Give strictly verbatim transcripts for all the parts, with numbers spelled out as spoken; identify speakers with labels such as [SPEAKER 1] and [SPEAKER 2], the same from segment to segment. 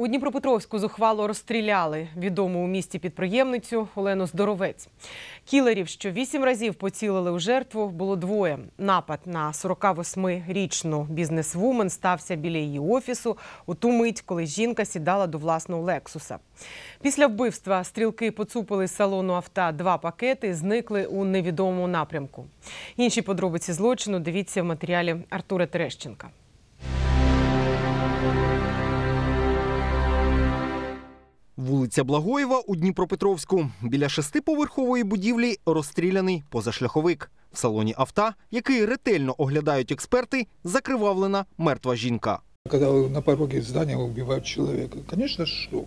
[SPEAKER 1] У Дніпропетровську зухвало розстріляли відому у місті підприємницю Олену Здоровець. Кілерів, що вісім разів поцілили у жертву, було двоє. Напад на сорокавосьмирічну бізнесвумен стався біля її офісу у ту мить, коли жінка сідала до власного «Лексуса». Після вбивства стрілки поцупили з салону авто два пакети і зникли у невідомому напрямку. Інші подробиці злочину дивіться в матеріалі Артура Терещенка.
[SPEAKER 2] Вулиця Благоєва у Дніпропетровську. Біля шестиповерхової будівлі розстріляний позашляховик. В салоні авто, який ретельно оглядають експерти, закривавлена мертва жінка.
[SPEAKER 3] Коли на порогі здання вбивають чоловіка, звісно, шок.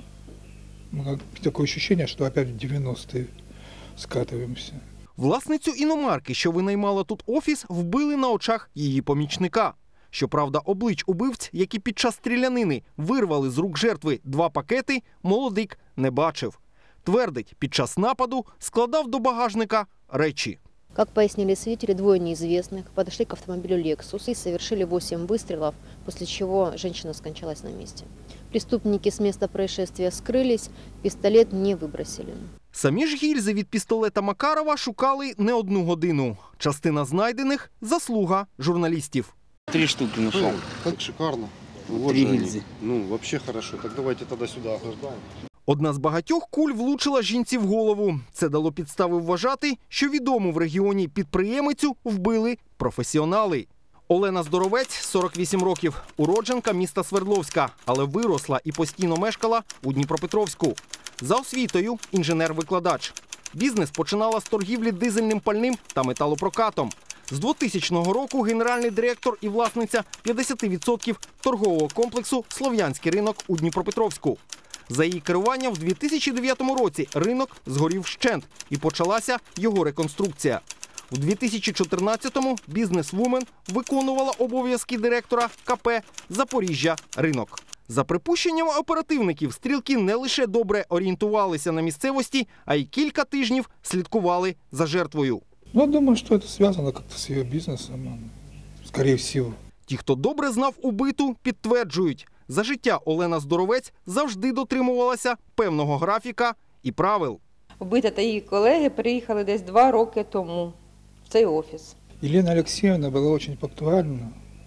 [SPEAKER 3] Таке відчуття, що опять в дев'яності скатуємося.
[SPEAKER 2] Власницю іномарки, що винаймала тут офіс, вбили на очах її помічника. Щоправда, облич убивць, які під час стрілянини вирвали з рук жертви два пакети, молодик не бачив. Твердить, під час нападу складав до багажника речі.
[SPEAKER 4] Как пояснили свидетели, двое неизвестных подошли к автомобилю «Лексус» и совершили восемь выстрелов, после чего женщина скончалась на месте. Преступники с места происшествия скрылись, пистолет не выбросили.
[SPEAKER 2] Самі ж гільзи від пістолета Макарова шукали не одну годину. Частина знайдених – заслуга журналістів.
[SPEAKER 5] Три штуки нашел.
[SPEAKER 6] Как шикарно.
[SPEAKER 5] Вот три гильзы.
[SPEAKER 6] Ну, вообще хорошо. Так давайте тогда сюда охлаждаем.
[SPEAKER 2] Одна з багатьох куль влучила жінці в голову. Це дало підстави вважати, що відому в регіоні підприємицю вбили професіонали. Олена Здоровець, сорок вісім років, уродженка міста Свердловська, але виросла і постійно мешкала у Дніпропетровську. За освітою – інженер-викладач. Бізнес починала з торгівлі дизельним пальним та металопрокатом. З двотисячного року генеральний директор і власниця п'ятдесят відсотків торгового комплексу «Слов'янський ринок» у Дніпропетровську. За її керування в дві тисячі дев'ятому році ринок згорів вщент і почалася його реконструкція. У дві тисячі чотирнадцятому бізнесвумен виконувала обов'язки директора ка пе «Запоріжжя ринок». За припущеннями оперативників, стрілки не лише добре орієнтувалися на місцевості, а й кілька тижнів слідкували за жертвою.
[SPEAKER 3] Ну, думаю, що це зв'язано як-то з її бізнесом, скоріше всього.
[SPEAKER 2] Ті, хто добре знав убиту, підтверджують. За життя Олена Здоровець завжди дотримувалася певного графіка і правил.
[SPEAKER 7] Вбита та її колеги приїхали десь два роки тому в цей офіс.
[SPEAKER 3] Елена Алексеевна була дуже пунктуальна.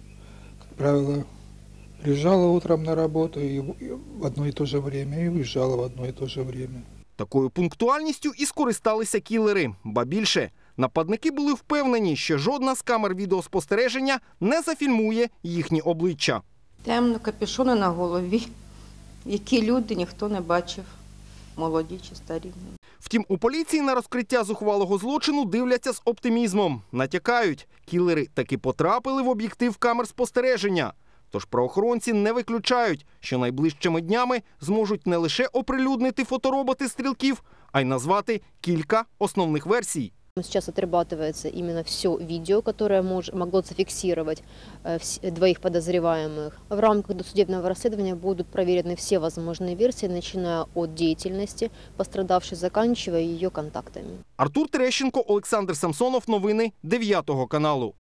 [SPEAKER 3] Як правило, приїжджала утром на роботу і в одно і те ж время, і виїжджала в одно і те ж время.
[SPEAKER 2] Такою пунктуальністю і скористалися кілери. Ба більше, нападники були впевнені, що жодна з камер відеоспостереження не зафільмує їхні обличчя.
[SPEAKER 7] Темно, капюшони на голові, які люди ніхто не бачив, молоді чи старі.
[SPEAKER 2] Втім, у поліції на розкриття зухвалого злочину дивляться з оптимізмом. Натякають, кілери таки потрапили в об'єктив камер спостереження. Тож правоохоронці не виключають, що найближчими днями зможуть не лише оприлюднити фотороботи стрілків, а й назвати кілька основних версій.
[SPEAKER 4] Сейчас отрабатывается именно все видео, которое мож, могло зафиксировать э, двоих подозреваемых. В рамках досудебного расследования будут проверены все возможные версии, начиная от деятельности пострадавшей, заканчивая ее контактами.
[SPEAKER 2] Артур Терещенко, Олександр Самсонов. Новини дев'ятого каналу.